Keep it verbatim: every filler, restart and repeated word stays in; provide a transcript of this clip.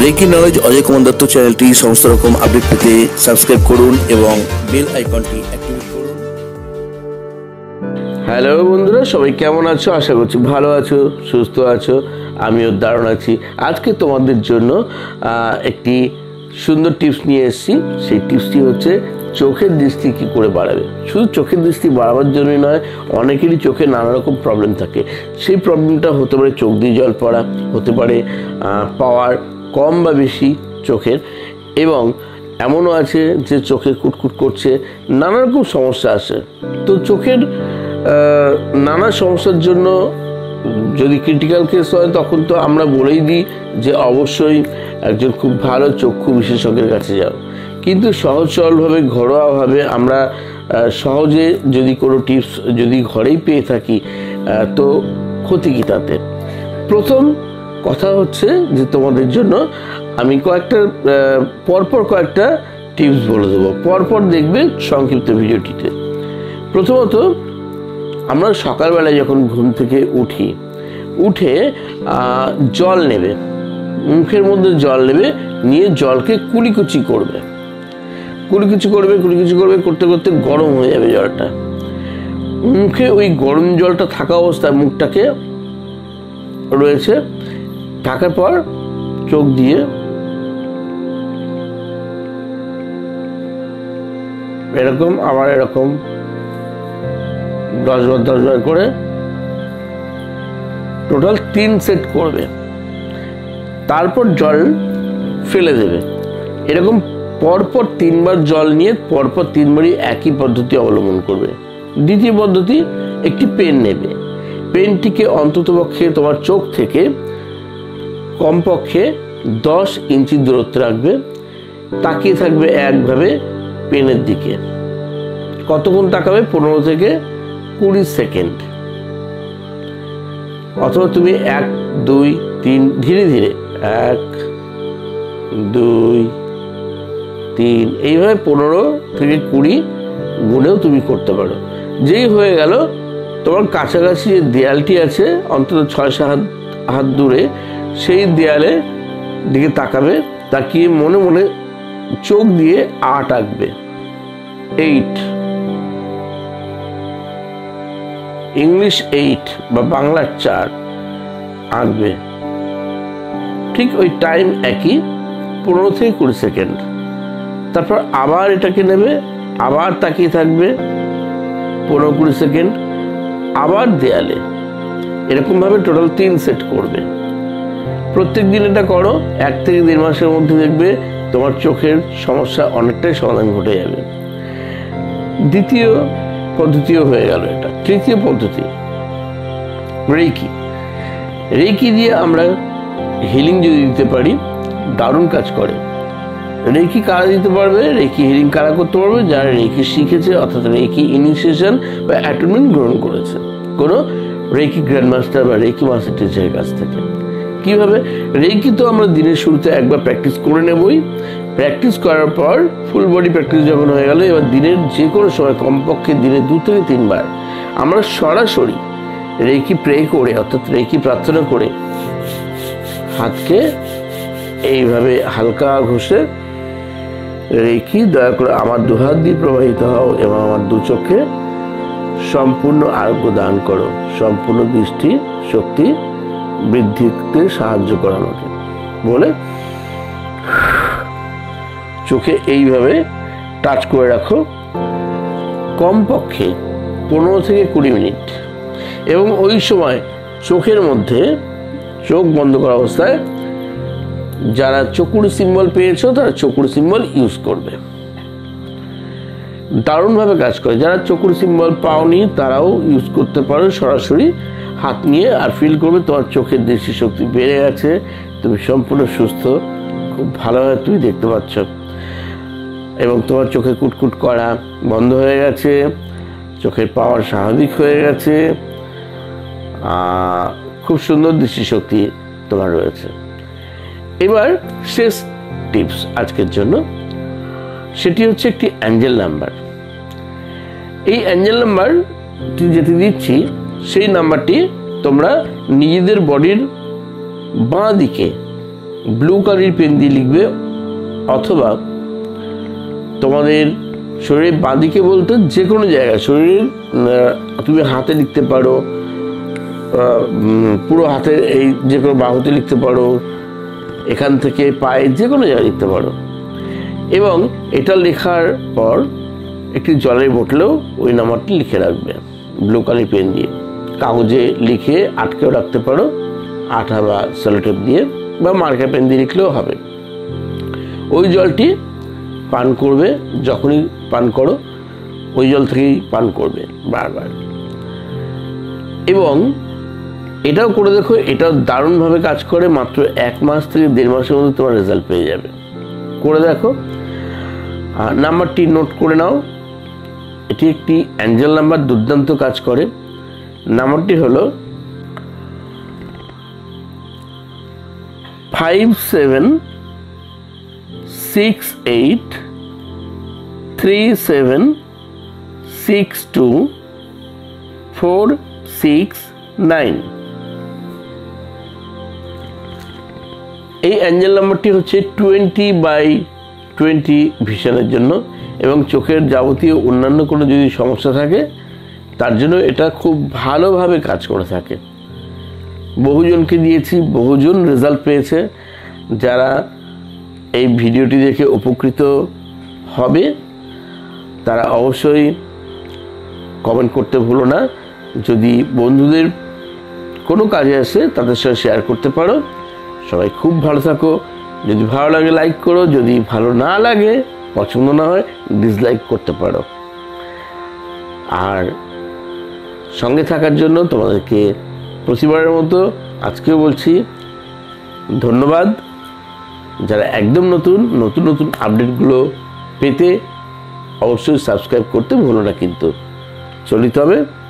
Reiki knowledge Ajay Kumar Dutta চ্যানেলটি সমস্ত রকম আপডেট পেতে সাবস্ক্রাইব করুন এবং বেল আইকনটি অ্যাক্টিভেট করুন। হ্যালো বন্ধুরা, সবাই কেমন আছো? আশা করছি ভালো আছো, সুস্থ আছো। আমিও দারুণ আছি। আজকে তোমাদের জন্য একটি সুন্দর টিপস নিয়ে এসেছি। সেই টিপসটি হচ্ছে চোখের দৃষ্টি কী করে বাড়াবে। শুধু চোখের দৃষ্টি বাড়াবার জন্যই নয়, অনেকেরই চোখে নানা রকম প্রবলেম থাকে। সেই প্রবলেমটা হতে পারে চোখ দিয়ে জল পড়া, হতে পারে পাওয়ার কম বা বেশি চোখের, এবং এমনও আছে যে চোখে কুটকুট করছে, নানা রকম সমস্যা আছে। তো চোখের নানা সমস্যার জন্য যদি ক্রিটিক্যাল কেস হয় তখন তো আমরা বলেই দিই যে অবশ্যই একজন খুব ভালো চক্ষু বিশেষজ্ঞের কাছে যাও। কিন্তু সহজ সরলভাবে ঘরোয়াভাবে আমরা সহজে যদি কোনো টিপস যদি ঘরেই পেয়ে থাকি তো ক্ষতি কী তাতে? প্রথম কথা হচ্ছে যে তোমাদের জন্য আমি কয়েকটা পরপর কয়েকটা টিপস বলে দেবো, পরপর দেখবে সংক্ষিপ্ত ভিডিওটিতে। প্রথমত, আমরা সকালবেলায় যখন ঘুম থেকে উঠি, উঠে জল নেবে, মুখের মধ্যে জল নেবে, নিয়ে জলকে কুলিকুচি করবে কুলিকুচি করবে কুলিকুচি করবে করতে করতে গরম হয়ে যাবে জলটা। মুখে ওই গরম জলটা থাকা অবস্থায় মুখটাকে রয়েছে, ঢাকার পর চোখ দিয়ে এরকম আবার এরকম দশ বার দশ বার করে টোটাল তিন সেট করবে। তারপর জল ফেলে দেবে। এরকম পরপর তিনবার জল নিয়ে পরপর তিনবারই একই পদ্ধতি অবলম্বন করবে। দ্বিতীয় পদ্ধতি, একটি পেন নেবে। পেনটিকে অন্ততপক্ষে তোমার চোখ থেকে কমপক্ষে দশ ইঞ্চি দূরত্বে রাখবে, তাকিয়ে থাকবে একভাবে পেনের দিকে। কতক্ষণ তাকাবে? পনেরো থেকে কুড়ি সেকেন্ড। অথবা তুমি এক দুই তিন ধীরে ধীরে এক দুই তিন এইভাবে পনেরো থেকে কুড়ি গুণেও তুমি করতে পারো। যেই হয়ে গেল, তোমার কাছাকাছি যে দেয়ালটি আছে অন্তত ছয় সাত হাত হাত দূরে, সেই দেয়ালে দিকে তাকাবে, তাকিয়ে মনে মনে চোখ দিয়ে আট আঁকবে, এইট, ইংলিশ এইট বা বাংলার চার আঁকবে। ঠিক ওই টাইম একই, পনেরো থেকে কুড়ি সেকেন্ড। তারপর আবার এটাকে নেবে, আবার তাকিয়ে থাকবে পনেরো কুড়ি সেকেন্ড, আবার দেয়ালে। এরকমভাবে টোটাল তিন সেট করবে। প্রত্যেক দিন এটা করো, এক থেকে দেড় মাসের মধ্যে দেখবে তোমার চোখের সমস্যা অনেকটাই সমাধান ঘটে যাবে। দ্বিতীয় পদ্ধতিও হয়ে গেল এটা। তৃতীয় পদ্ধতি, রেকি। রেকি দিয়ে আমরা হিলিং যদি দিতে পারি, দারুণ কাজ করে। রেকি কারা দিতে পারবে? রেকি হিলিং কারা করতে পারবে? যারা রেকি শিখেছে, অর্থাৎ রেকি ইনিশিয়েশন বা অ্যাটনমেন্ট গ্রহণ করেছে কোনো রেকি গ্র্যান্ডমাস্টার বা রেকি মাস্টার টিচারের কাছ থেকে। কিভাবে? রেকি তো আমরা দিনের শুরুতে একবার প্র্যাকটিস করে নেবই। প্র্যাকটিস করার পর ফুল বডি প্র্যাকটিস যখন হয়ে গেল, এবার দিনের যে কোনো সময় কমপক্ষে দিনে দু থেকে তিনবার আমরা সরাসরি রেকি প্রে করে, অর্থাৎ রেকি প্রার্থনা করে হাতকে এইভাবে হালকা ঘষে রেকি দয়া করে আমার দু হাত দিয়ে প্রবাহিত হও এবং আমার দু চোখে সম্পূর্ণ আরোগ্য দান করো, সম্পূর্ণ দৃষ্টি শক্তি বৃদ্ধিতে সাহায্য করো আমাকে বলে চোখে এইভাবে টাচ করে রাখো কমপক্ষে পনেরো থেকে কুড়ি মিনিট। এবং ওই সময় চোখের মধ্যে চোখ বন্ধ করা অবস্থায় যারা চকুর সিম্বল পেয়েছো তারা চকুর সিম্বল ইউজ করবে। দারুণভাবে কাজ করে। যারা চকুর সিম্বল পাওনি তারাও ইউজ করতে পারো, সরাসরি হাত নিয়ে, আর ফিল করবে তোমার চোখের দৃষ্টিশক্তি বেড়ে গেছে, তুমি সম্পূর্ণ সুস্থ, খুব ভালোভাবে তুমি দেখতে পাচ্ছ, এবং তোমার চোখে কুটকুট করা বন্ধ হয়ে গেছে, চোখের পাওয়ার স্বাভাবিক হয়ে গেছে, খুব সুন্দর দৃষ্টিশক্তি তোমার রয়েছে। এবার শেষ টিপস আজকের জন্য, সেটি হচ্ছে একটি অ্যাঞ্জেল নাম্বার। এই অ্যাঞ্জেল নাম্বারটি যেটি দিচ্ছি, সেই নাম্বারটি তোমরা নিজেদের বডির বাঁ দিকে ব্লু কালারের পেন দিয়ে লিখবে, অথবা তোমাদের শরীরের বাঁদিকে বলতে যে কোনো জায়গায় শরীরের তুমি হাতে লিখতে পারো, পুরো হাতে এই যে কোনো বাহুতে লিখতে পারো, এখান থেকে পায়ে যে কোনো জায়গায় লিখতে পারো। এবং এটা লেখার পর একটি জলের বোতলেও ওই নাম্বারটি লিখে রাখবে ব্লু কালার পেন দিয়ে। কাগজে লিখে আটকেও রাখতে পারো আঠা বা সেলোটেপ দিয়ে, বা মার্কার পেন দিয়ে লিখলেও হবে। ওই জলটি পান করবে, যখনই পান করো ওই জল থেকেই পান করবে বারবার। এবং এটাও করে দেখো, এটাও দারুণভাবে কাজ করে। মাত্র এক মাস থেকে দেড় মাসের মধ্যে তোমার রেজাল্ট পেয়ে যাবে। করে দেখো। আর নাম্বারটি নোট করে নাও, এটি একটি অ্যাঞ্জেল নাম্বার, দুর্দান্ত কাজ করে। নাম্বারটি হলো five seven six eight three seven six two four six nine. এই অ্যাঞ্জেল নাম্বারটি হচ্ছে টোয়েন্টি বাই টোয়েন্টি ভিশনের জন্য, এবং চোখের যাবতীয় অন্যান্য কোনো যদি সমস্যা থাকে তার জন্য এটা খুব ভালোভাবে কাজ করে থাকে। বহুজনকে দিয়েছি, বহুজন রেজাল্ট পেয়েছে। যারা এই ভিডিওটি দেখে উপকৃত হবে তারা অবশ্যই কমেন্ট করতে ভুলো না। যদি বন্ধুদের কোনো কাজে আসে তাদের সাথে শেয়ার করতে পারো। সবাই খুব ভালো থাকো। যদি ভালো লাগে লাইক করো, যদি ভালো না লাগে, পছন্দ না হয়, ডিসলাইক করতে পারো। আর সঙ্গে থাকার জন্য তোমাদেরকে প্রতিবারের মতো আজকেও বলছি ধন্যবাদ। যারা একদম নতুন নতুন নতুন আপডেটগুলো পেতে অবশ্যই সাবস্ক্রাইব করতে ভুলো না, কিন্তু চলিতে হবে।